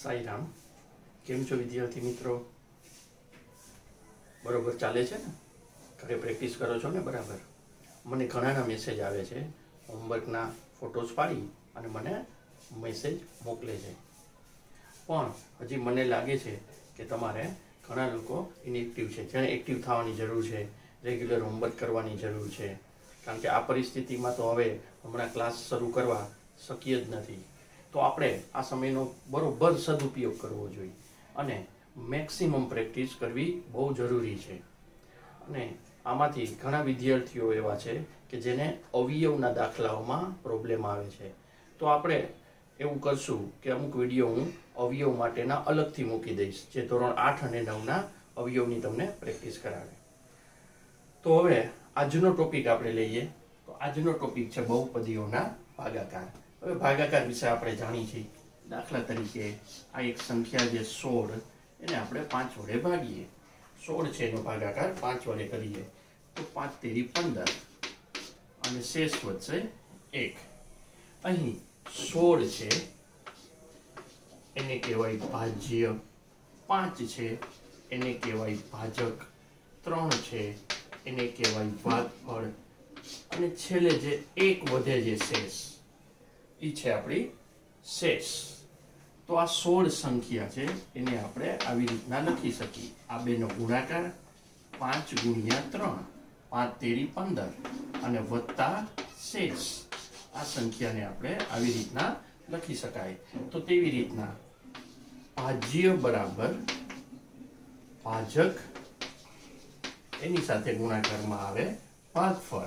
साई राम। केम छो विद्यार्थी मित्रों? बराबर चाले छे ने? घरे प्रेक्टिस करो छो ने बराबर? मने घणाना मेसेज आवे छे, होमवर्कना फोटोज पाड़ी अने मने मेसेज मोकले छे, पण हजी मने लागे छे के तमारे घणा लोको इनएक्टिव छे, जेने एक्टिव थवानी जरूर छे, रेग्युलर होमवर्क करवानी जरूर छे, कारण के आ परिस्थितिमां तो हवे हमणां क्लास शरू करवा शक्य ज नथी। तो आपणे आ समयनो बरोबर सदुपयोग करवो जोईए अने मैक्सिमम प्रेक्टिस करवी बहु जरूरी छे। अने आमांथी घणा विद्यार्थीओ एवा छे के जेने अवयवना दाखलाओमां प्रॉब्लेम आवे छे। तो आपणे एवुं करशुं के अमुक विडियो हूँ अवयव माटेना अलगथी मूकी दईश, जे धोरण 8 अने 9 ना अवयवनी तमने प्रेक्टिस करावे। तो हवे आजनो टॉपिक आपणे लईए। तो आजनो टॉपिक छे बहुपदीओना भागाकार। हवे भागाकार विषय आपणे जाणी छीए। दाखला तरीके आ एक संख्या जे 16 एने आपणे 5 वडे भागीए। 16 छे एनो भागाकार 5 वडे करीए तो 5 तेरी 15 अने शेष वच्चे 1। અહીં 16 છે એને કહેવાય ભાજ્ય, 5 છે એને કહેવાય ભાજક, 3 છે એને કહેવાય ભાગફળ અને છેલ્લે જે 1 વધે જે શેષ ઈ છે આપણી શેષ। તો આ 16 સંખ્યા છે એને આપણે આવી રીતના લખી શકીએ। આ બેનો ગુણાકાર 5 ગુણ્યા 3, 5 તેરી 15 અને વત્તા શેષ। आ संख्या ने आपणे आवी रीतना लखी शकाय। तो तेवी रीतना भाज्य बराबर भाजक एनी साथे गुणाकार में आवे भागफळ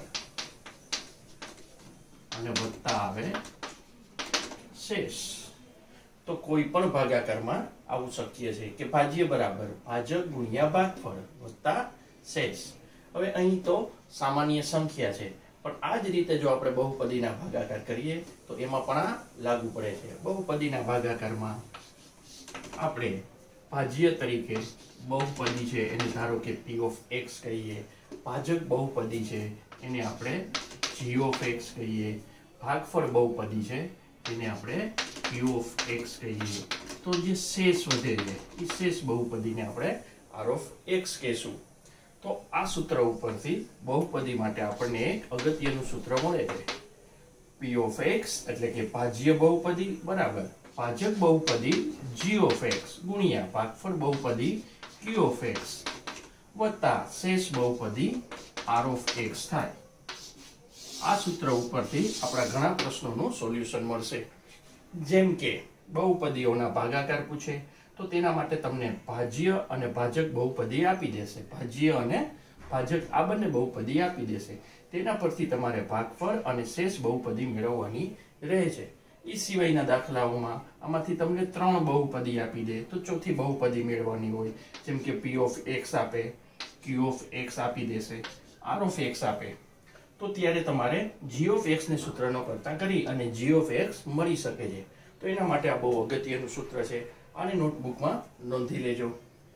अने वत्ता आवे शेष। तो कोई पण भागाकार में आवुं शक्य छे के भाज्य बराबर भाजक गुण्या भागफळ वत्ता शेष। हवे अहीं तो सामान्य संख्या छे, पण आ ज रीते जो आपणे बहुपदीना भागाकार करीए तो एमां पण आ लागू पड़े छे। बहुपदीना भागाकारमां आपणे भाज्य तरीके बहुपदी छे एने धारो के p of x कहीए, भाजक बहुपदी छे एने आपणे g of x कहीए, भागफळ बहुपदी छे एने आपणे q of x कहीए। तो जे शेष वधे छे ई शेष बहुपदीने आपणे r of x कहीशुं। तो आ सूत्र उपरथी बहुपदी माटे आपणे एक अगत्यनुं सूत्र मळे छे। p of x એટલે કે ભાજ્ય बहुपदी बराबर भाजक बहुपदी g of x गुण્યા ભાગફળ बहुपदी q of x વત્તા શેષ बहुपदी r of x થાય। આ सूत्र ઉપરથી આપણા ઘણા પ્રશ્નોનું સોલ્યુશન મળશે। જેમ કે बहुपदीઓના ભાગાકાર પૂછે तो तेना माटे तमने भाज्य अने भाजक बहुपदी आपी देशे। भाज्य अने भाजक आ बंने बहुपदी आपी देशे, तेना परथी तमारे भागफळ अने शेष बहुपदी मेळववानी रहे छे। ई सिवायना दाखलाओमां आमांथी तमने 3 बहुपदी आपी दे तो चौथी बहुपदी मेळववानी होय। जेम के p of x आपे, q of x आपी देशे, r of x आपे तो त्यारे तमारे g of x ने सूत्रनो करता करी अने g of x मळी शके छे। तो एना माटे आ बहु अगत्यनुं सूत्र छे। आने नोटबुक में नोंधी लेजो।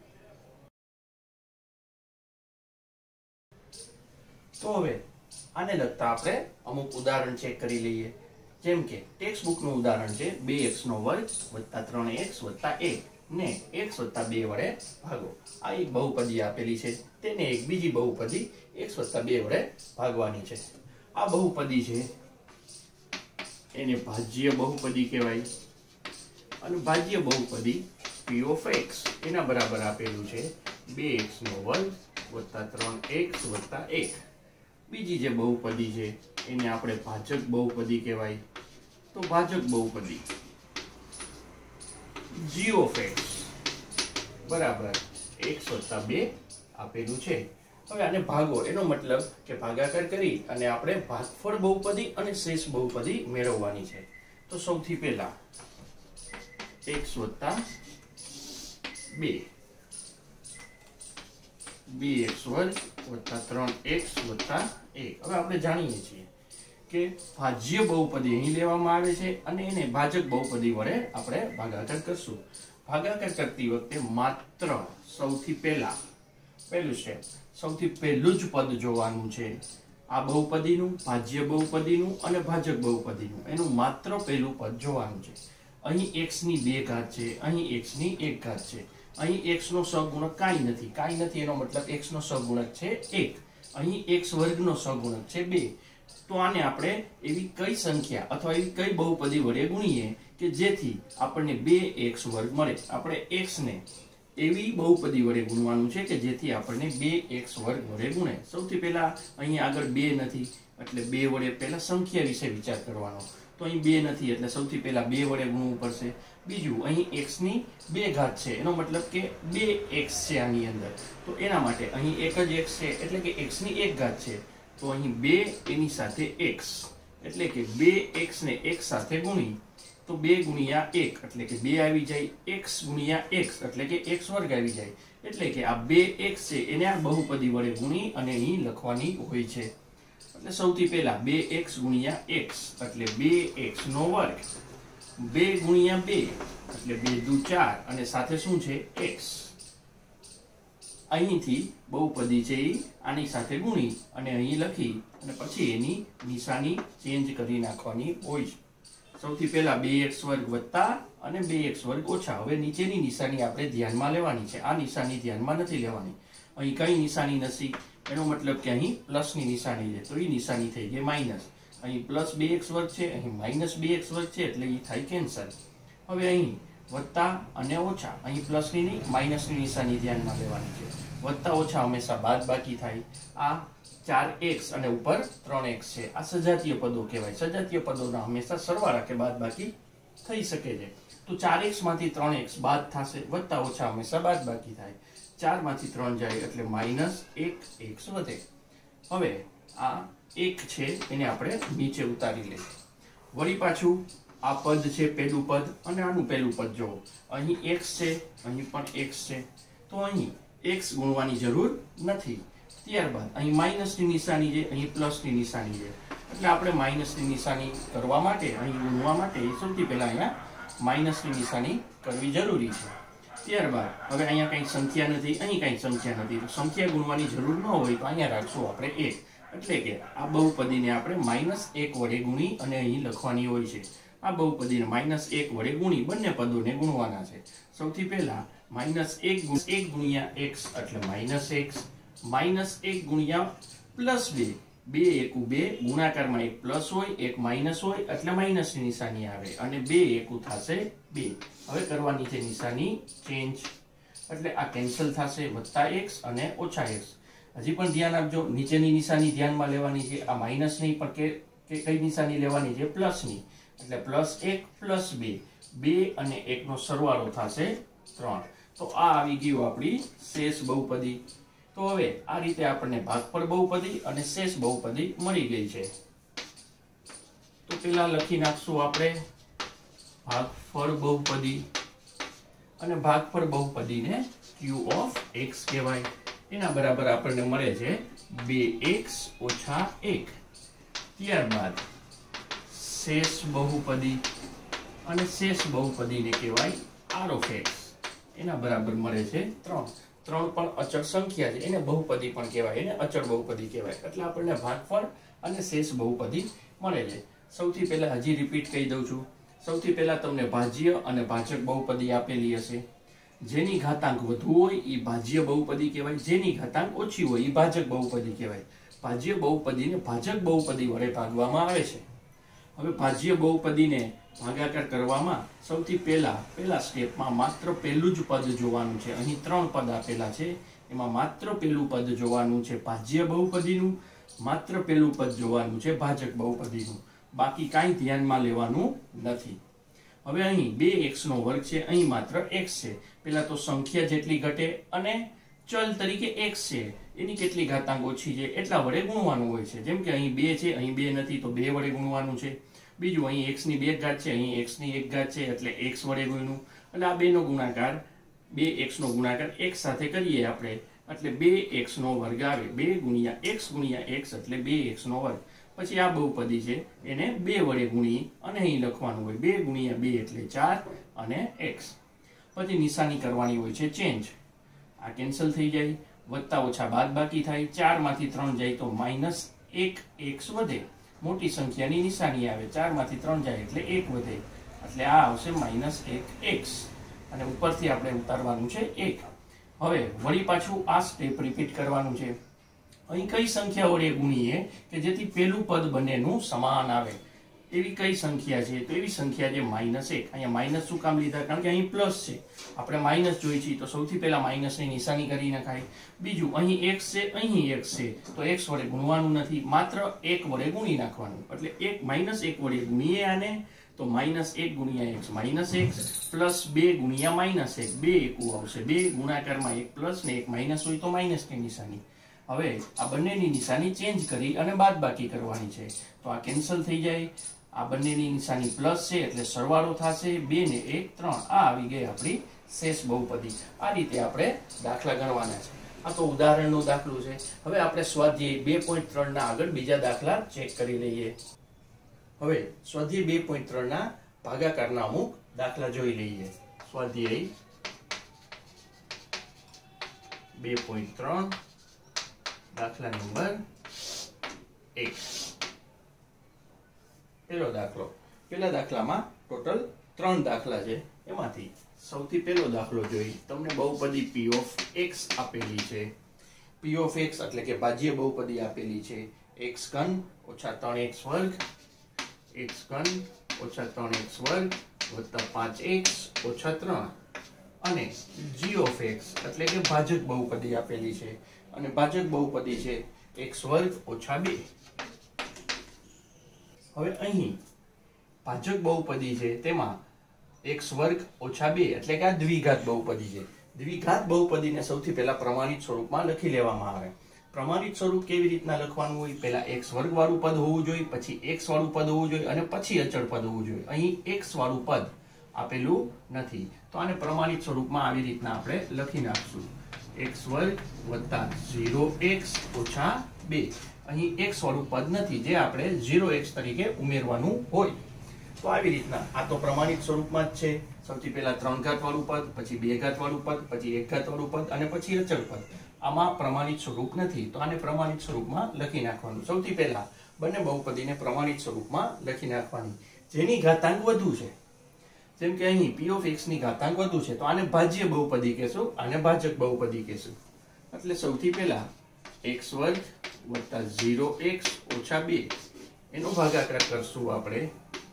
तो हवे आने लगता आपणे अमुक उदाहरण चेक करी लईए। जेम के टेक्स्ट बुक नुं उदाहरण छे 2x નો વર્ગ વત્તા 3x વત્તા 1 ને x વત્તા 2 વડે ભાગો। આ એક બહુપદી આપેલી છે, તેને એક બીજી બહુપદી x વત્તા 2 વડે ભાગવાની છે। આ બહુપદી છે એને ભાજ્ય બહુપદી કહેવાય અને ભાજ્ય बहुपदी p of x एना बराबर आपेलू छे 2x નો વર્ગ વત્તા 3x વત્તા 1। बीजी जे बहुपदी छे एने आपणे भाजक बहुपदी कहेवाय। तो भाजक बहुपदी g of x बराबर x वत्ता 2 आपेलू छे। हवे आने भागो एनो मतलब के भागाकार करी अने आपणे भागफळ बहुपदी अने शेष बहुपदी मेळववानी छे। तो सौथी पहेला x वत्ता 2 2x वर्ग वत्ता 3x वत्ता 1। હવે આપણે જાણીએ છીએ કે ભાજ્ય बहुपदी અહીં લેવામાં આવે છે અને એને ભાજક बहुपदी વડે આપણે ભાગાકાર કરશું। ભાગાકાર કરતી વખતે માત્ર સૌથી પહેલું સ્ટેપ સૌથી પહેલું જ પદ જોવાનું છે। આ बहुपदीનું ભાજ્ય बहुपदीનું અને ભાજક बहुपदीનું એનું માત્ર પહેલું પદ જોવાનું છે। અહીં x ની 2 ઘાત છે, અહીં x ની 1 ઘાત છે, અહીં x નો સહગુણક કાંઈ નથી, એનો મતલબ x નો સહગુણક છે 1, અહીં x વર્ગનો સહગુણક છે 2. તો આને આપણે એવી કઈ સંખ્યા અથવા એવી કઈ બહુપદી વડે ગુણીએ કે જેથી આપણને 2x વર્ગ મળે. આપણે x ને એવી બહુપદી વડે ગુણવાનું છે કે જેથી આપણને 2x વર્ગ વડે ગુણે. સૌથી પહેલા અહીં આગળ 2 નથી એટલે 2 વડે પહેલા સંખ્યા વિશે વિચાર કરવાનો. તો અહીં 2 નથી એટલે સૌથી પહેલા 2 વડે ગુણવું પડશે. બીજું અહીં x ની 2 ઘાત છે, એનો મતલબ કે 2x છે આની અંદર, તો એના માટે અહીં એક જ x છે એટલે કે x ની 1 ઘાત છે, તો અહીં 2 એની સાથે x એટલે કે 2x ને x સાથે ગુણી તો 2 ગુણ્યા 1 એટલે કે 2 આવી જાય, x ગુણ્યા x એટલે કે x વર્ગ આવી જાય, એટલે કે આ 2x છે એને આ બહુપદી વડે ગુણી અને અહીં લખવાની હોય છે. એટલે સૌથી પહેલા 2x ગુણ્યા x એટલે 2x નો વર્ગ, 2 ગુણ્યા 2 એટલે 2 દુ 4 અને સાથે શું છે x. અહીંથી બહુપદી છે એ આની સાથે ગુણી અને અહીં લખી અને પછી એની નિશાની ચેન્જ કરી નાખવાની હોય છે. સૌથી પહેલા 2x વર્ગ વત્તા અને 2x વર્ગ ઓછા. હવે નીચેની નિશાની આપણે ધ્યાનમાં લેવાની છે, આ નિશાની ધ્યાનમાં નથી લેવાની. અહીં કઈ નિશાની નથી, એનો મતલબ કે અહીં પ્લસની નિશાની છે, તો એ નિશાની થઈ ગઈ માઇનસ. અહીં પ્લસ 2x વર્ગ છે, અહીં માઇનસ 2x વર્ગ છે એટલે એ થાય કેન્સલ. હવે અહીં વત્તા અને ઓછા, અહીં પ્લસની નહીં માઇનસની નિશાની ધ્યાનમાં લેવાની છે. વત્તા ઓછા હંમેશા બાદબાકી થાય. આ 4x અને ઉપર 3x છે, આ સજાતીય પદો કહેવાય. સજાતીય પદોના હંમેશા સરવાળા કે બાદબાકી થઈ શકે છે. તો 4x માંથી 3x બાદ થશે, વત્તા ઓછા હંમેશા બાદબાકી થાય. 4 માંથી 3 જાય એટલે -1x વધે. હવે આ 1 છે એને આપણે નીચે ઉતારી લઈએ. વળી પાછું આ પદ છે પહેલું પદ અને આનું પહેલું પદ જોવો. અહીં x છે, અહીં પણ x છે, તો અહીં x ગુણવાની જરૂર નથી. ત્યારબાદ અહીં માઇનસની નિશાની છે, અહીં પ્લસની નિશાની છે, એટલે આપણે માઇનસની નિશાની કરવા માટે અહીં ગુણવા માટે સૌથી પહેલા અહીંયા માઇનસની નિશાની કરવી જરૂરી છે. ત્યારબાદ હવે અહીંયા કઈ સંખ્યા નથી, અહીં કઈ સંખ્યા નથી, તો સંખ્યા ગુણવાની જરૂર ન હોય તો અહીંયા રાખશું આપણે 1, એટલે કે આ બહુપદીને આપણે -1 વડે ગુણી અને અહીં લખવાની હોય છે. આ બહુપદીને -1 વડે ગુણી બંને પદોને ગુણવાના છે. સૌથી પહેલા -1 ગુણ્યા x એટલે -x, -1 ગુણ્યા +2, 2 એકુ 2, ગુણાકારમાં એક પ્લસ હોય એક માઇનસ હોય એટલે માઇનસની નિશાની આવે અને 2 એકુ થશે 2. હવે કરવાની છે નિશાની ચેન્જ, એટલે આ કેન્સલ થશે, +x અને -x. હજી પણ ધ્યાન આપજો, નીચેની નિશાની ધ્યાનમાં લેવાની છે. આ માઇનસ નહીં પણ કે કઈ નિશાની લેવાની છે, પ્લસની, એટલે +1 +2, 2 અને 1 નો સરવાળો થશે 3. તો આ આવી ગયું આપણી શેષ બહુપદી. તો હવે આ રીતે આપણને ભાગફળ બહુપદી અને શેષ બહુપદી મળી ગઈ છે. તો પેલા લખી નાખશું આપણે ભાગફળ બહુપદી, અને ભાગફળ બહુપદીને q ઓફ x કહેવાય. એના બરાબર આપણને મળે છે 2x - 1. ત્યારબાદ શેષ બહુપદી, અને શેષ બહુપદીને કહેવાય r ઓફ x. એના બરાબર મળે છે 3. 3 પણ અચળ સંખ્યા છે, એને બહુપદી પણ કહેવાય, એને અચળ બહુપદી કહેવાય. એટલે આપણને ભાગફળ અને શેષ બહુપદી મળે છે. સૌથી પહેલા હજી રિપીટ કહી દઉં છું. સૌથી પહેલા તમને ભાજ્ય અને ભાજક બહુપદી આપેલી હશે. જેની ઘાતાંક વધુ હોય એ ભાજ્ય બહુપદી કહેવાય, જેની ઘાતાંક ઓછી હોય એ ભાજક બહુપદી કહેવાય. ભાજ્ય બહુપદીને ભાજક બહુપદી વડે ભાગવામાં આવે છે. હવે ભાજ્ય બહુપદીને ભાગાકાર કરવામાં સૌથી પહેલા સ્ટેપમાં માત્ર પહેલું જ પદ જોવાનું છે. અહીં 3 પદ આપેલા છે, એમાં માત્ર પહેલું પદ જોવાનું છે ભાજ્ય બહુપદીનું, માત્ર પહેલું પદ જોવાનું છે ભાજક બહુપદીનું, બાકી કાંઈ ધ્યાનમાં લેવાનું નથી. હવે અહીં 2x નો વર્ગ છે, અહીં માત્ર x છે. પેલા તો સંખ્યા જેટલી ઘટે અને ચલ તરીકે x છે એની કેટલી ઘાતાંક ઓછી છે એટલા વડે ગુણવાનું હોય છે. જેમ કે અહીં 2 છે, અહીં 2 નથી તો 2 વડે ગુણવાનું છે. બીજું અહીં x ની 2 ઘાત છે, અહીં x ની 1 ઘાત છે એટલે x વડે ગુણ્યું. એટલે આ 2 નો ગુણાકાર 2x નો ગુણાકાર x સાથે કરીએ આપણે એટલે 2x નો વર્ગ આવે. 2 ગુણ્યા x એટલે 2x નો વર્ગ. પછી આ બહુપદી છે એને 2 વડે ગુણી અને અહીં લખવાનું હોય 2 ગુણ્યા 2 એટલે 4 અને x. પછી નિશાની કરવાની હોય છે ચેન્જ. આ કેન્સલ થઈ જાય, વત્તા ઓછા બાદબાકી થાય. 4 માંથી 3 જાય તો -1x વધે. મોટી સંખ્યાની નિશાની આવે, 4 માંથી 3 જાય એટલે 1 વધે. એટલે આ આવશે -1x અને ઉપરથી આપણે ઉતારવાનું છે 1. હવે વળી પાછું આ સ્ટેપ રિપીટ કરવાનું છે. અહીં કઈ સંખ્યા વડે ગુણીએ કે જેથી પેલું પદ બંનેનું સમાન આવે, એવી કઈ સંખ્યા છે? તો એવી સંખ્યા છે -1. અહીંયા માઇનસ શું કામ લીધા? કારણ કે અહીં પ્લસ છે, આપણે માઇનસ જોઈ છીએ તો સૌથી પહેલા માઇનસની નિશાની કરી નખાય. બીજું અહીં x છે, અહીં x છે, તો x વડે ગુણવાનું નથી, માત્ર 1 વડે ગુણી નાખવાનું. એટલે -1 વડે ગુણીએ આને તો -1 ગુણ્યા x -x પ્લસ 2 ગુણ્યા -1, 2 એકું આવશે. 2 ગુણાકારમાં 1 પ્લસ ને 1 માઇનસ હોય તો માઇનસની નિશાની. હવે આ બંનેની નિશાની ચેન્જ કરી અને બાદબાકી કરવાની છે, તો આ કેન્સલ થઈ જાય. આ બંનેની નિશાની પ્લસ છે એટલે સરવાળો થશે. 2 ને 1 3. આ આવી ગઈ આપણી શેષ બહુપદી. આ રીતે આપણે દાખલા ગણવાના છે. આ તો ઉદાહરણનો દાખલો છે. હવે આપણે સ્વાધ્યાય 2.3 ના આગળ બીજા દાખલા ચેક કરી લઈએ. હવે સ્વાધ્યાય 2.3 ના ભાગાકારના અમુક દાખલા જોઈ લઈએ. સ્વાધ્યાય 2.3 દાખલા નંબર 1. પહેલો દાખલો. પહેલા દાખલામાં ટોટલ 3 દાખલા છે. એમાંથી સૌથી પહેલો દાખલો જોઈ. તમને બહુપદી p of x આપેલી છે. p of x એટલે કે ભાજ્ય બહુપદી આપેલી છે. x ઘન ઓછા 3x વર્ગ, x ઘન ઓછા 3x વર્ગ વત્તા 5x ઓછા 3 અને g of x એટલે કે ભાજક બહુપદી આપેલી છે. અને ભાજક બહુપદી છે x વર્ગ ઓછા 2. હવે અહીં ભાજક બહુપદી છે તેમાં x વર્ગ ઓછા 2 એટલે કે આ દ્વિઘાત બહુપદી છે. દ્વિઘાત બહુપદીને સૌથી પહેલા પ્રમાણિત સ્વરૂપમાં લખી લેવામાં આવે. પ્રમાણિત સ્વરૂપ કેવી રીતના લખવાનું હોય? પહેલા x વર્ગ વાળું પદ હોવું જોઈએ, પછી x વાળું પદ હોવું જોઈએ અને પછી અચળ પદ હોવું જોઈએ. અહીં x વાળું પદ આપેલું નથી, તો આને પ્રમાણિત સ્વરૂપમાં આવી રીતના આપણે લખી નાખશું. x વર્ગ વત્તા 0x ઓછા 2. અહીં x વાળું પદ નથી, જે આપણે 0x તરીકે ઉમેરવાનું હોય. તો આવી રીતના આ તો પ્રમાણિત સ્વરૂપમાં જ છે. સૌથી પહેલા 3 ઘાત વાળું પદ, પછી 2 ઘાત વાળું પદ, પછી 1 ઘાત વાળું પદ અને પછી અચળ પદ. આમાં પ્રમાણિત સ્વરૂપ નથી, તો આને પ્રમાણિત સ્વરૂપમાં લખી નાખવાનું. સૌથી પહેલા બંને બહુપદીને પ્રમાણિત સ્વરૂપમાં લખી નાખવાની. જેની ઘાતાંક વધુ છે, જેમ કે અહીં p of x ની ઘાતાંક વધુ છે, તો આને ભાજ્ય બહુપદી કહેશું, આને ભાજક બહુપદી કહેશું. એટલે સૌથી પહેલા x વર્ગ વત્તા 0x ઓછા 2 એનો ભાગાકાર કરશું આપણે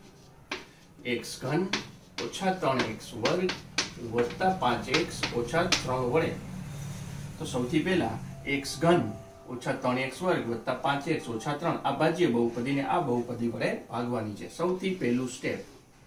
x ઘન ઓછા 3x વર્ગ વત્તા 5x ઓછા 3 વડે. તો સૌથી પહેલા x ઘન ઓછા 3x વર્ગ વત્તા 5x ઓછા 3 આ ભાજ્ય બહુપદીને આ બહુપદી વડે ભાગવાની છે. સૌથી પહેલું સ્ટેપ.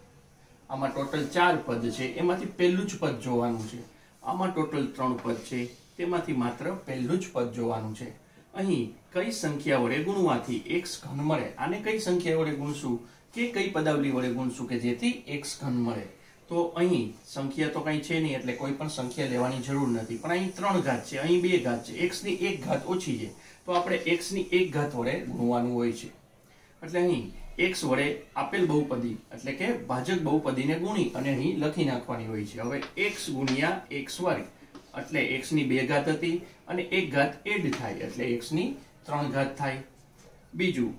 આમાં ટોટલ 4 પદ છે, એમાંથી પહેલું જ પદ જોવાનું છે. આમાં ટોટલ 3 પદ છે, તેમાંથી માત્ર પહેલું જ પદ જોવાનું છે. અહીં કઈ સંખ્યા વડે ગુણવાથી x ઘન મળે? આને કઈ સંખ્યા વડે ગુણશું કે કઈ પદાવલી વડે ગુણશું કે જેથી x ઘન મળે? તો અહીં સંખ્યા તો કઈ છે નહીં, એટલે કોઈ પણ સંખ્યા લેવાની જરૂર નથી. પણ અહીં 3 ઘાત છે, અહીં 2 ઘાત છે, x ની 1 ઘાત ઓછી છે, તો આપણે x ની 1 ઘાત વડે ગુણવાનું હોય છે. એટલે અહીં x વડે આપેલ બહુપદી એટલે કે ભાજક બહુપદીને ગુણી અને અહીં લખી નાખવાની હોય છે. હવે x ગુણ્યા x વર્ગ એટલે x ની 2 ઘાત હતી અને 1 ઘાત એડ થાય એટલે x ની 3 ઘાત થાય. બીજું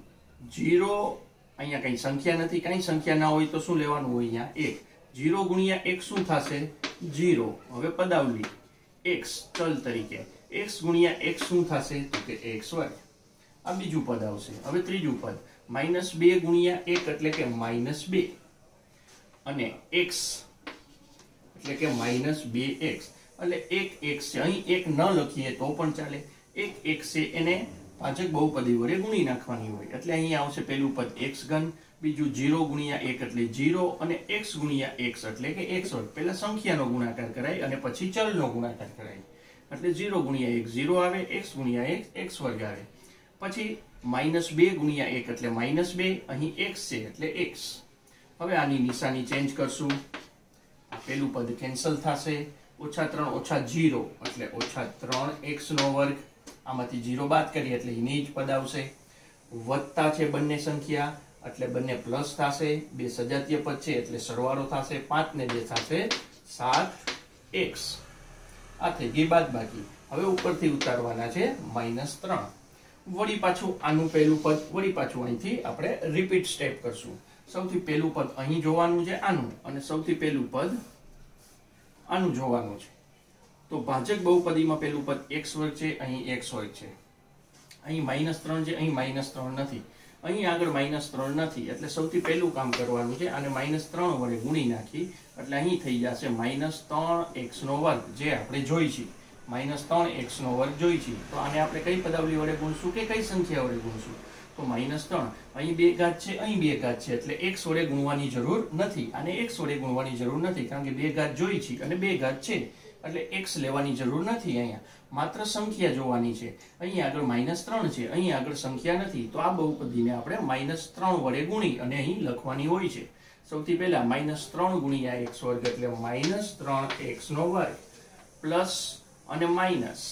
0, અહીંયા કઈ સંખ્યા નથી, કઈ સંખ્યા ના હોય તો શું લેવાનું હોય? અહીંયા 1. 0 ગુણ્યા 1 શું થશે? 0. હવે પદાવલી x ચલ તરીકે x ગુણ્યા x શું થશે? તો કે x વર્ગ. આ બીજું પદ આવશે. હવે ત્રીજું પદ -2 ગુણ્યા 1 એટલે કે -2 અને x એટલે કે -2x એટલે 1x છે. અહીં 1 ન લખીએ તો પણ ચાલે. 1x છે એને ભાજક બહુપદી વડે ગુણી નાખવાની હોય. એટલે અહીં આવશે પહેલું પદ x ઘન, બીજું 0 ગુણ્યા 1 એટલે 0 અને x ગુણ્યા x એટલે કે x વર્ગ. પહેલા સંખ્યાનો ગુણાકાર કરાય અને પછી ચલનો ગુણાકાર કરાય. એટલે 0 ગુણ્યા 1 0 આવે, x ગુણ્યા 1 x વર્ગ આવે. પછી -2 ગુણ્યા 1 એટલે -2, અહીં x છે એટલે x. હવે આની નિશાની ચેન્જ કરશું. આ પહેલું પદ કેન્સલ થશે. -3 ઓછા 0 એટલે -3x નો વર્ગ. આમાંથી 0 બાદ કરીએ એટલે એની જ પદ આવશે. વત્તા છે બંને સંખ્યા એટલે બંને પ્લસ થશે. 2 સજાતીય પદ છે એટલે સરવાળો થશે. 5 ને 2 થશે 7x. આ થઈ ગઈ બાદબાકી. હવે ઉપરથી ઉતારવાના છે -3. વળી પાછું આનું પહેલું પદ વળી પાછું અહીંથી આપણે રિપીટ સ્ટેપ કરશું. સૌથી પહેલું પદ અહીં જોવાનું છે આનું, અને સૌથી પહેલું પદ આનું જોવાનું છે. તો ભાજક બહુપદીમાં પહેલું પદ x વર્ગ છે, અહીં x વર્ગ છે, અહીં -3 છે, અહીં -3 નથી, અહીં આગળ -3 નથી. એટલે સૌથી પહેલું કામ કરવાનું છે આને -3 વડે ગુણી નાખી એટલે અહીં થઈ જશે -3x નો વર્ગ, જે આપણે જોઈ છે -3x નો વર્ગ જોઈ છે. તો આને આપણે કઈ પદાવલી વડે ગુણશું કે કઈ સંખ્યા વડે ગુણશું? તો -3, અહીં 2 ઘાત છે, અહીં 2 ઘાત છે, એટલે x વડે ગુણવાની જરૂર નથી. આને x વડે ગુણવાની જરૂર નથી કારણ કે 2 ઘાત જોઈ છે અને 2 ઘાત છે એટલે x લેવાની જરૂર નથી. અહીંયા માત્ર સંખ્યા જોવાની છે. અહીં આગળ -3 છે, અહીં આગળ સંખ્યા નથી, તો આ બહુપદીને આપણે -3 વડે ગુણી અને અહીં લખવાની હોય છે. સૌથી પહેલા -3 ગુણ્યા x વર્ગ એટલે -3x નો વર્ગ પ્લસ અને માઇનસ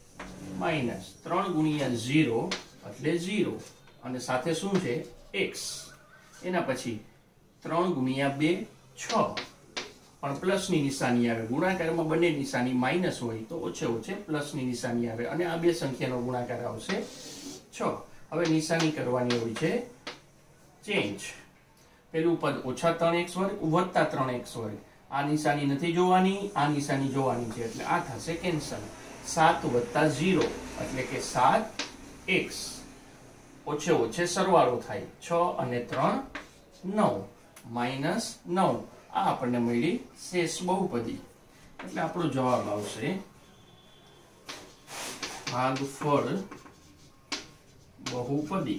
3 ગુણ્યા 0 એટલે 0 અને સાથે શું છે x. એના પછી 3 ગુણ્યા 2 6, પણ પ્લસ ની નિશાની આવે. ગુણાકારમાં બંને નિશાની માઇનસ હોય તો ઓછે પ્લસ ની નિશાની આવે અને આ બે સંખ્યાનો ગુણાકાર આવશે 6. હવે નિશાની કરવાની હોય છે ચેન્જ. પેલું પદ -3x વર્ગ વત્તા 3x વર્ગ, આ નિશાની નથી જોવાની, આ નિશાની જોવાની છે એટલે આ થશે કેન્સલ. 7 વત્તા 0 એટલે કે 7x, ઓછે સરવાળો થાય 6 અને 3 9 -9. આ આપણને મળી શેષ બહુપદી. એટલે આપણો જવાબ આવશે ભાગફળ બહુપદી.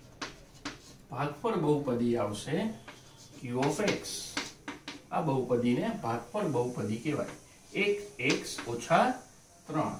ભાગફળ બહુપદી આવશે q of x. આ બહુપદીને ભાગફળ બહુપદી કહેવાય. 1x - 3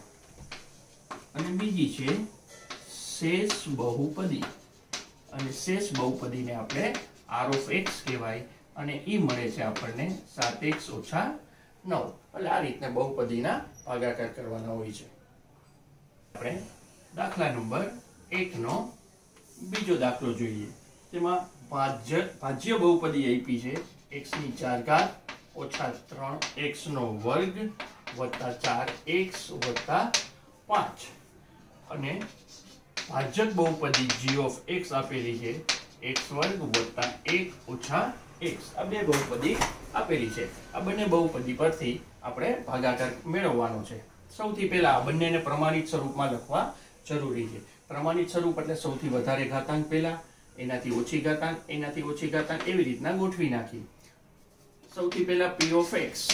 અને બીજી છે શેષ બહુપદી, અને શેષ બહુપદીને આપણે r of x કહેવાય અને ઈ મળે છે આપણને 7x - 9. એટલે આ રીતના બહુપદીના ભાગાકાર કરવાના હોય છે. આપણે દાખલા નંબર 1 નો બીજો દાખલો જોઈએ. તેમાં ભાજ્ય બહુપદી આપી છે x⁴ - 3x નો વર્ગ વત્તા 4x વત્તા 5, અને ભાજક બહુપદી g of x આપેલી છે x વર્ગ વત્તા 1 - x. આ બે બહુપદી આપેલી છે. આ બંને બહુપદી પરથી આપણે ભાગાકાર મેળવવાનો છે. સૌથી પહેલા આ બંનેને પ્રમાણિત સ્વરૂપમાં લખવા જરૂરી છે. પ્રમાણિત સ્વરૂપ એટલે સૌથી વધારે ઘાતાંક પહેલા, એનાથી ઓછી ઘાતાંક, એનાથી ઓછી ઘાતાંક, એવી રીતના ગોઠવી નાખી. સૌથી પહેલા p of x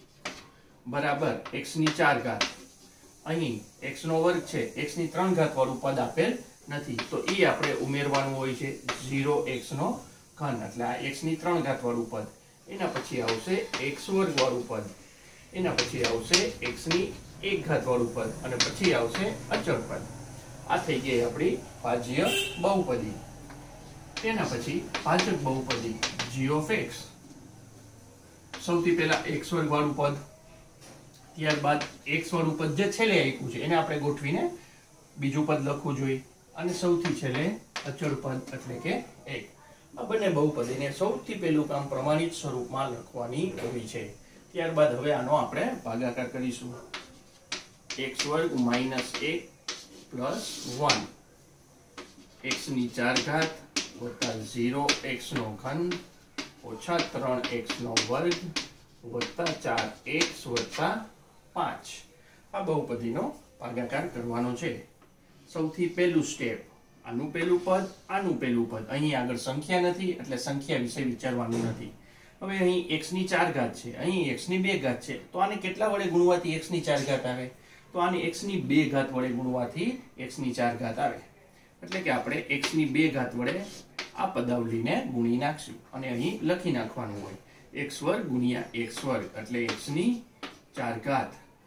બરાબર x⁴. અહીં x નો વર્ગ છે, x⁴ વાળું પદ આપેલ નથી તો એ આપણે ઉમેરવાનું હોય છે 0x નો ઘન, એટલે આ x⁴ વાળું પદ. એના પછી આવશે x² વાળું પદ, એના પછી આવશે x⁴ વાળું પદ, અને પછી આવશે અચળ પદ. આ થઈ ગઈ આપણી ભાજ્ય બહુપદી. તેના પછી ભાજક બહુપદી g of x. સૌથી પહેલા x² વાળું પદ, ત્યારબાદ x વાળું પદ જે છેલ્લે આપ્યું છે એને આપણે ગોઠવીને બીજું પદ લખવું જોઈએ, અને સૌથી છેલ્લે અચળ પદ એટલે કે 1. આ બંને બહુપદીને સૌથી પહેલું કામ પ્રમાણિત સ્વરૂપમાં લખવાની હોય છે. ત્યારબાદ હવે આનો આપણે ભાગાકાર કરીશું. x² - 1 + 1 x⁴ વત્તા 0x નો ઘન ઓછા 3x નો વર્ગ વત્તા 4x વત્તા 5. આ બહુપદીનો ભાગાકાર કરવાનો છે. સૌથી પહેલું સ્ટેપ, આનું પહેલું પદ, આનું પહેલું પદ. અહીં આગળ સંખ્યા નથી એટલે સંખ્યા વિશે વિચારવાનું નથી. હવે અહીં x⁴ છે, અહીં x⁵ છે, તો આને કેટલા વડે ગુણવાથી x⁴ આવે? તો આને x⁵ વડે ગુણવાથી x⁴ આવે. એટલે કે આપણે x⁵ વડે આ પદાવલીને ગુણી નાખશું અને અહીં લખી નાખવાનું હોય x² ગુણ્યા x² એટલે x⁴,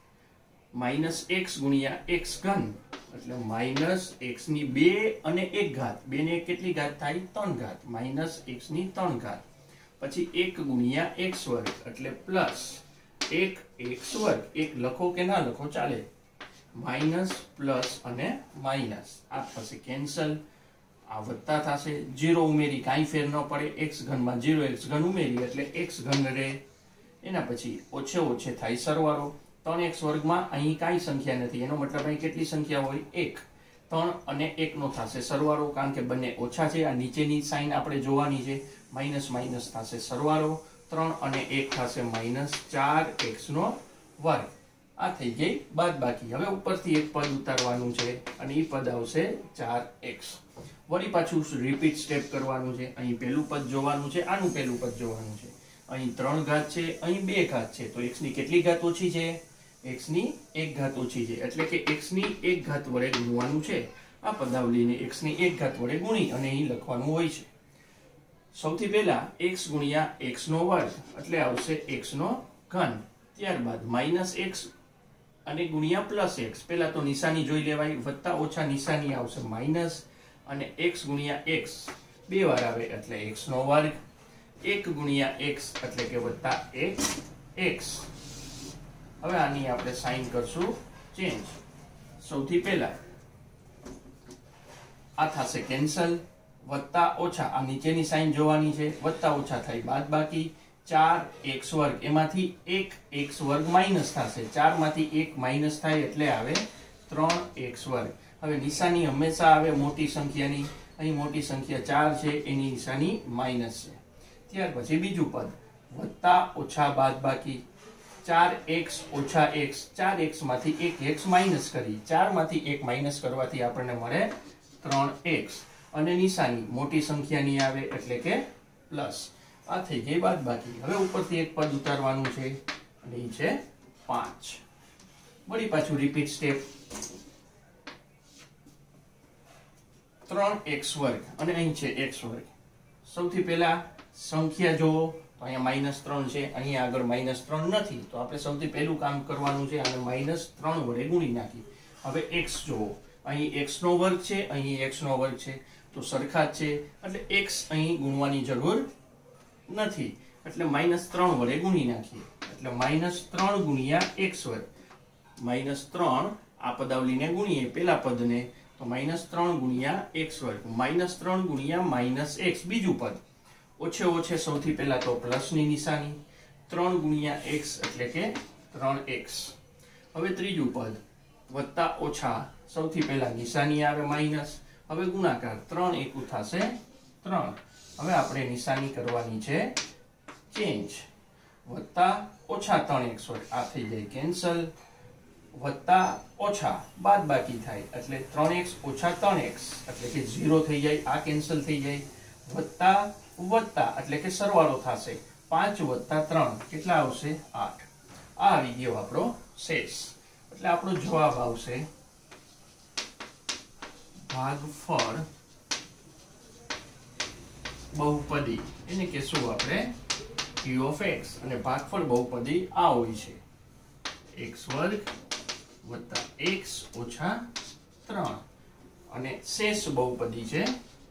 -x ગુણ્યા x ઘન એટલે -x⁵ અને 1 ઘાત. 2 ને કેટલી ઘાત થાય? 3 ઘાત, -x⁵. પછી 1 ગુણ્યા x² એટલે પ્લસ 1x². 1 લખો કે ના લખો ચાલે, માઇનસ પ્લસ અને માઇનસ આ થશે કેન્સલ. આ વત્તા થશે, 0 ઉમેરી કાંઈ ફેર ન પડે, x ઘનમાં 0x ઘન ઉમેરી એટલે x ઘન રહે. એના પછી ઓછે થાય સરવાળો. 3x વર્ગમાં અહીં કાંઈ સંખ્યા નથી, એનો મતલબ અહીં કેટલી સંખ્યા હોય? 1. 3 અને 1 નો થશે સરવાળો, કારણ કે બંને ઓછા છે. આ નીચેની સાઈન આપણે જોવાની છે. માઇનસ માઇનસ થશે સરવાળો, 3 અને 1 થશે -4x નો વર્ગ. આ થઈ ગઈ બાદબાકી. હવે ઉપરથી એક પદ ઉતારવાનું છે અને એ પદ આવશે 4x. વળી પાછું રિપીટ સ્ટેપ કરવાનું છે. અહીં પહેલું પદ જોવાનું છે, આનું પહેલું પદ જોવાનું છે. અહીં 3 ઘાત છે, અહીં 2 ઘાત છે, તો x ની કેટલી ઘાત ઓછી છે? x ની 1 ઘાત ઓછી છે, એટલે કે x ની 1 ઘાત વડે ગુણવાનું છે. આ પદાવલીને x ની 1 ઘાત વડે ગુણી અને અહીં લખવાનું હોય છે. સૌથી પહેલા x ગુણ્યા x નો વર્ગ એટલે આવશે x નો ઘન. ત્યારબાદ -x અને ગુણ્યા +x. પહેલા તો નિશાની જોઈ લેવાય. વત્તા ઓછા નિશાની આવશે માઇનસ, અને x ગુણ્યા x 2 વાર આવે એટલે x નો વર્ગ. 1 ગુણ્યા x એટલે કે વત્તા x. હવે આની આપણે સાઈન કરશું ચેન્જ. સૌથી પહેલા આ થશે કેન્સલ. વત્તા ઓછા, આ નીચેની સાઈન જોવાની છે. વત્તા ઓછા થાય બાદબાકી. 4x વર્ગ, એમાંથી 1x વર્ગ માઇનસ થશે. 4 માંથી 1 માઇનસ થાય એટલે આવે 3x વર્ગ. હવે નિશાની હંમેશા આવે મોટી સંખ્યાની. અહીં મોટી સંખ્યા 4 છે, એની નિશાની માઇનસ છે. ત્યાર પછી બીજું પદ વત્તા ઓછા બાદબાકી. 4x ઓછા x, 4x માંથી 1x માઇનસ કરી. 4 માંથી 1 માઇનસ કરવાથી આપણને મળે 3x, અને નિશાની મોટી સંખ્યાની આવે એટલે કે પ્લસ. આ થઈ ગઈ બાદબાકી. હવે ઉપરથી એક પદ ઉતારવાનું છે અને એ છે 5. વળી પાછું રિપીટ સ્ટેપ. 3x વર્ગ અને અહીં છે x વર્ગ. સૌથી પહેલા સંખ્યા જોવો તો અહીંયા -3 છે, અહીંયા આગળ -3 નથી, તો આપણે સૌથી પહેલું કામ કરવાનું છે આને -3 વડે ગુણી નાખી. હવે x જોવો, અહીં x નો વર્ગ છે, અહીં x નો વર્ગ છે, તો સરખા જ છે, એટલે x અહીં ગુણવાની જરૂર નથી, એટલે -3 વડે ગુણી નાખીએ. એટલે -3 ગુણ્યા x વર્ગ. -3 આ પદાવલીને ગુણીએ પેલા પદને, તો -3 ગુણ્યા x વર્ગ. -3 ગુણ્યા -x બીજું પદ. ઓછે ઓછે સૌથી પહેલા તો પ્લસની નિશાની. 3 ગુણ્યા x એટલે કે 3x. હવે ત્રીજું પદ વત્તા ઓછા, સૌથી પહેલા નિશાની આવે માઇનસ. હવે ગુણાકાર, 3 એકુ થશે 3. હવે આપણે નિશાની કરવાની છે ચેન્જ. વત્તા ઓછા 3x વર્ગ, આ થઈ જાય કેન્સલ. વત્તા ઓછા બાદબાકી થાય એટલે 3x ઓછા 3x એટલે કે 0 થઈ જાય, આ કેન્સલ થઈ જાય. વત્તા વત્તા એટલે કે સરવાળો થશે. 5 વત્તા 3 કેટલા આવશે? 8. આ આવી ગયો આપણો શેષ. એટલે આપણો જવાબ આવશે ભાગફળ બહુપદી. એને કહેશું આપણે q of x, અને ભાગફળ બહુપદી આ હોય છે x વર્ગ વત્તા x ઓછા 3. અને શેષ બહુપદી છે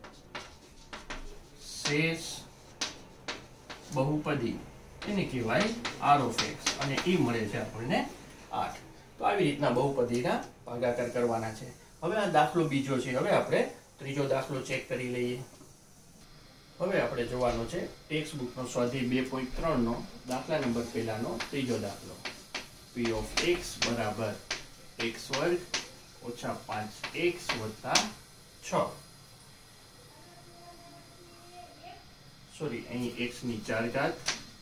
શેષ બહુપદી, એને કહેવાય r of x, અને એ મળે છે આપણને 8. તો આવી રીતના બહુપદીના ભાગાકાર કરવાના છે. હવે આ દાખલો બીજો છે. હવે આપણે ત્રીજો દાખલો ચેક કરી લઈએ. હવે આપણે જોવાનો છે ટેક્સ્ટ બુકનો સ્વાધ્યાય 2.3 નો દાખલા નંબર પહેલાનો ત્રીજો દાખલો. p of x બરાબર x વર્ગ ઓછા 5x વત્તા 6. સોરી, અહીં x ની 4 ઘાત.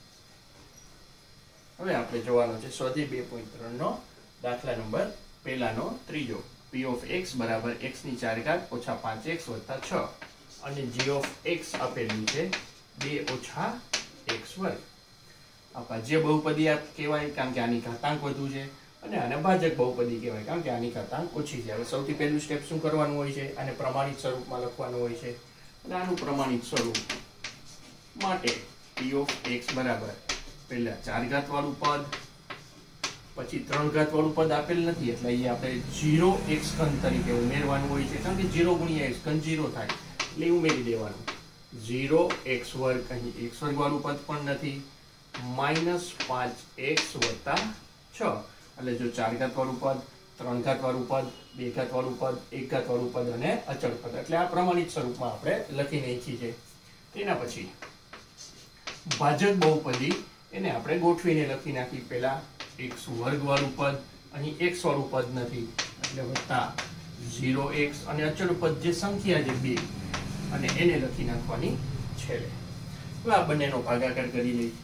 હવે આપણે જોવાનો છે સ્વાધ્યાય 2.3 નો દાખલા નંબર પહેલાનો ત્રીજો. p of x બરાબર x ની 4 ઘાત ઓછા 5x વત્તા 6, અને g of x આપેલું છે 2 ઓછા x વર્ગ. આ ભાજ્ય બહુપદી કહેવાય કારણ કે આની ઘાતાંક વધુ છે, અને આને ભાજક બહુપદી કહેવાય કારણ કે આની ઘાતાંક ઓછી છે. હવે સૌથી પહેલું સ્ટેપ શું કરવાનું હોય છે? આને પ્રમાણિત સ્વરૂપમાં લખવાનું હોય છે. અને આનું પ્રમાણિત સ્વરૂપ માટે p of x બરાબર પહેલા 4 ઘાત વાળું પદ, પછી 3 ઘાત વાળું પદ આપેલ નથી, એટલે અહીંયા આપણે 0x ઘન તરીકે ઉમેરવાનું હોય છે, કારણ કે 0 ગુણ્યા x ઘન 0 થાય, એટલે ઉમેરી દેવાનું. 0x વર્ગ, અહીં x વર્ગ વાળું પદ પણ નથી, -5x વત્તા 6, એટલે જો 4 ઘાત વાળું પદ, 3 ઘાત વાળું પદ, 2 ઘાત વાળું પદ, 1 ઘાત વાળું પદ અને અચળ પદ, એટલે આ પ્રમાણિત સ્વરૂપમાં આપણે લખી નાખી છે. તેના પછી ભાજક બહુપદી, એને આપણે ગોઠવીને લખી નાખી. પહેલા x વર્ગ વાળું પદ, અહીં x વાળું પદ નથી, એટલે વત્તા 0x અને અચળ પદ જે સંખ્યા છે 2 અને એને લખી નાખવાની છેલ્લે. હવે આ બંનેનો ભાગાકાર કરી લઈએ.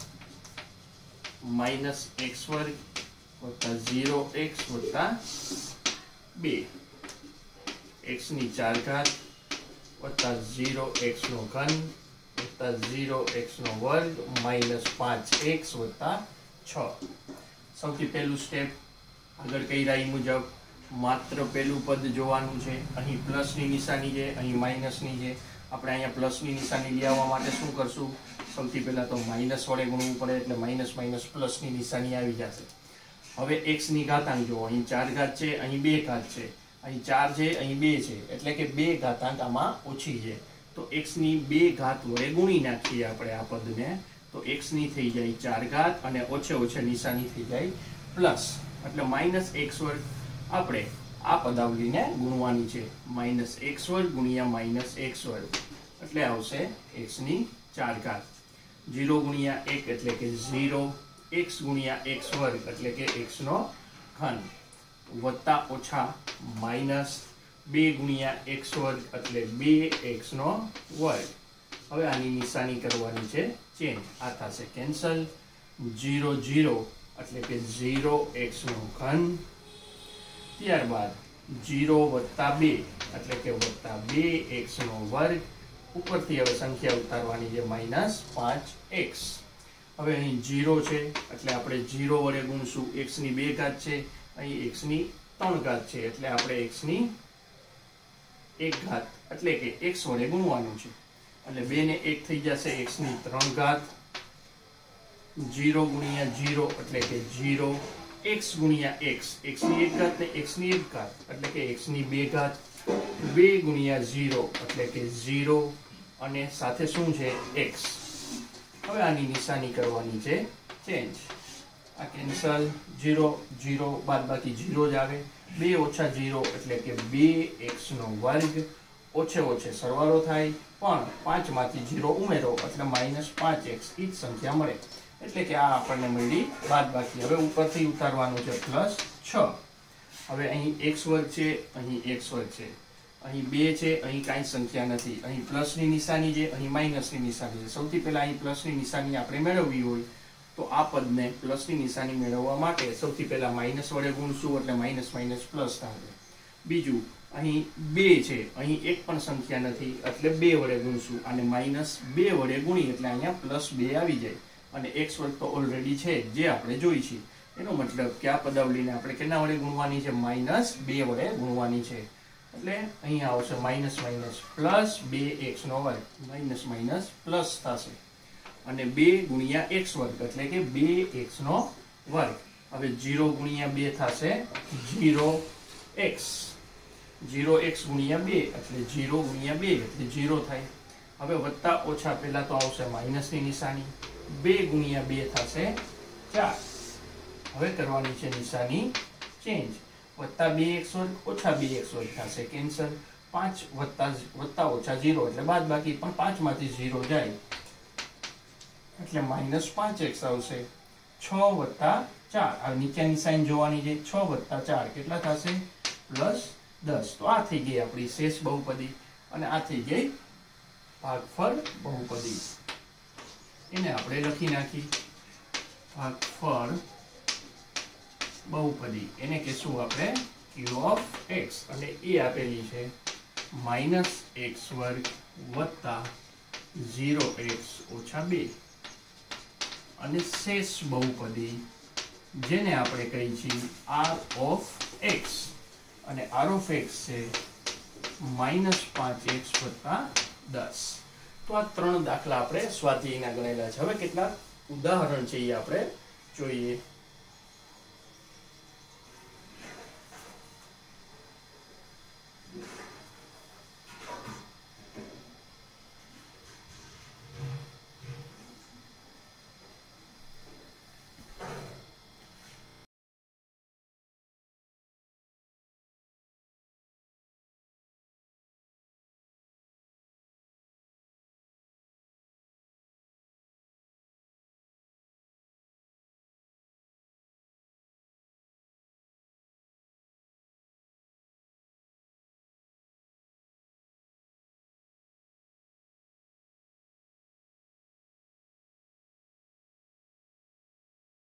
-x² + 0x + 2 x ની 4 ઘાત + 0x નો ઘન + 0x નો વર્ગ -5x + 6. સૌથી પહેલું સ્ટેપ આગળ કર્યા એ મુજબ માત્ર પહેલું પદ જોવાનું છે. અહીં પ્લસની નિશાની છે, અહીં માઇનસની છે. આપણે અહીંયા પ્લસની નિશાની લઈ આવવા માટે શું કરશું? સૌથી પહેલા તો માઇનસ વડે ગુણવું પડે, એટલે માઇનસ માઇનસ પ્લસની નિશાની આવી જશે. હવે x ની ઘાતાંક જુઓ, અહીં 4 ઘાત છે, અહીં 2 ઘાત છે, અહીં 4 છે, અહીં 2 છે, એટલે કે 2 ઘાતાંક આમાં ઓછી છે. તો x ની 2 ઘાત વડે ગુણી નાખીએ આપણે આ પદને, તો x ની થઈ જાય 4 ઘાત અને ઓછે ઓછે નિશાની થઈ જાય પ્લસ, એટલે -x². આપણે આ પદાવલીને ગુણવાની છે. -x² ગુણ્યા -x², એટલે આવશે x ની 4 ઘાત. 0 ગુણ્યા 1 એટલે કે 0, x ગુણ્યા x² એટલે કે x નો ઘન, વત્તા ઓછા માઇનસ 2 ગુણ્યા x² એટલે 2x નો વર્ગ. હવે આની નિશાની કરવાની છે ચેન્જ, આ થશે કેન્સલ. 0 0 એટલે કે 0x નો ઘન, ત્યારબાદ 0 + 2 એટલે કે +2x નો વર્ગ. ઉપરથી હવે સંખ્યા ઉતારવાની છે -5x. હવે અહીં 0 છે એટલે આપણે 0 વડે ગુણશું. x ની 2 ઘાત છે, અહીં x ની 3 ઘાત છે, એટલે આપણે x ની 1 ઘાત એટલે કે x વડે ગુણવાનું છે. એટલે 2 ને 1 થઈ જશે, x ની 3 ઘાત. 0 ગુણ્યા 0 એટલે કે 0, x ગુણ્યા x, x ની 1 ઘાત ને x ની 1 ઘાત એટલે કે x ની 2 ઘાત. 2 ગુણ્યા 0 એટલે કે 0 અને સાથે શું છે x. હવે આની નિશાની કરવાની છે ચેન્જ, આ કેન્સલ. 0 0 બાદબાકી 0 જ આવે. 2 ઓછા 0 એટલે કે 2x નો વર્ગ. ઓછે ઓછે સરવાળો થાય, પણ 5 માંથી 0 ઉમેરો એટલે -5x એ જ સંખ્યા મળે. એટલે કે આ આપણને મળી બાદબાકી. હવે ઉપરથી ઉતારવાનું છે +6. હવે અહીં x² છે, અહીં x² છે, અહીં 2 છે, અહીં કાંઈ સંખ્યા નથી. અહીં પ્લસની નિશાની છે, અહીં માઇનસની નિશાની છે. સૌથી પહેલા અહીં પ્લસની નિશાની આપણે મેળવવી હોય તો આ પદને પ્લસની નિશાની મેળવવા માટે સૌથી પહેલા માઇનસ વડે ગુણશું, એટલે માઇનસ માઇનસ પ્લસ થશે. બીજું અહીં 2 છે, અહીં એક પણ સંખ્યા નથી, એટલે 2 વડે ગુણશું, અને -2 વડે ગુણી એટલે અહીંયા +2 આવી જાય. અને x² તો ઓલરેડી છે જે આપણે જોઈ છે. એનો મતલબ કે આ પદાવલીને આપણે કેના વડે ગુણવાની છે? -2 વડે ગુણવાની છે. એટલે અહીંયા આવશે -+2x નો વર્ગ, માઇનસ માઇનસ પ્લસ થશે, અને 2 ગુણ્યા x² એટલે કે 2x નો વર્ગ. હવે 0 ગુણ્યા 2 થશે 0x, 0x ગુણ્યા 2 એટલે 0 ગુણ્યા 2 એટલે 0 થાય. હવે વત્તા ઓછા પહેલા તો આવશે માઇનસની નિશાની. 2 ગુણ્યા 2 થશે 4. હવે કરવાની છે નિશાની ચેન્જ. +2x² ઓછા 2x² થશે કેન્સલ. 5 વત્તા ઓછા 0 એટલે બાદબાકી, પણ 5 માંથી 0 જાય એટલે -5x આવશે. 6 + 4, આ નીચેની સાઈન જોવાની છે. 6 + 4 કેટલા થશે? +10. તો આ થઈ ગઈ આપણી શેષ બહુપદી, અને આ થઈ ગઈ ભાગફળ બહુપદી. એને આપણે લખી નાખી ભાગફળ બહુપદી. એને કહેશું આપણે q of x, અને એ આપેલી છે -x² + 0x - 2. અને શેષ બહુપદી જેને આપણે કહી છીએ r of x, અને r of x છે -5x + 10. તો આ 3 દાખલા આપણે સ્વાધ્યાયના ગણેલા છે. હવે કેટલાક ઉદાહરણ છે એ આપણે જોઈએ.